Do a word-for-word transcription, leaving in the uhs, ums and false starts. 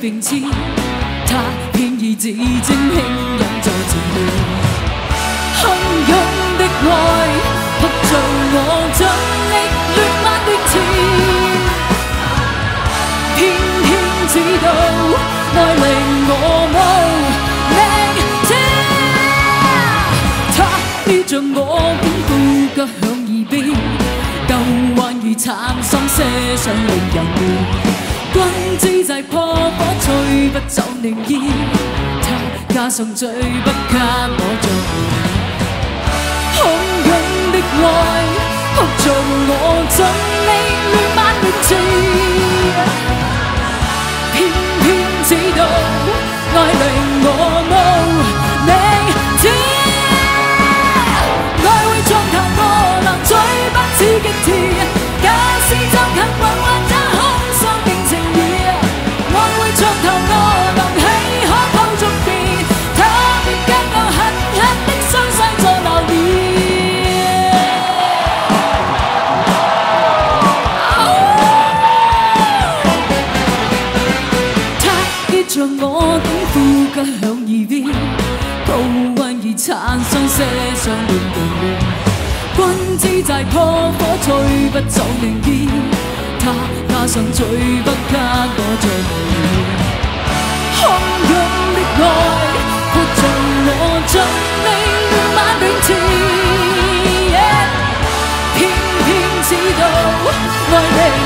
并刺，他偏以自矜輕忍在前面，洶湧的愛撲着我，盡力亂挽亂纏，偏偏知道愛令我無力止。他依着我鞏固腳向耳邊，舊患如殘心些想令人亂。 君之際破火，吹不走寧意。他加上最不給我像洶湧的愛，撲着我，盡力亂挽亂纏。偏偏知道愛令我無力止。愛會撞彈我能嘴不似極甜，假使就近混混這空心境。 像頭我能起可抱續別，他便跟我狠狠的傷勢再留戀。他依着我鞏固腳向耳邊，高溫而殘傷些想亂動亂。君之際破火，吹不走寧意。 他加上最不給我做無語，洶湧的愛撲着我，盡力亂挽亂纏，偏偏知道愛你。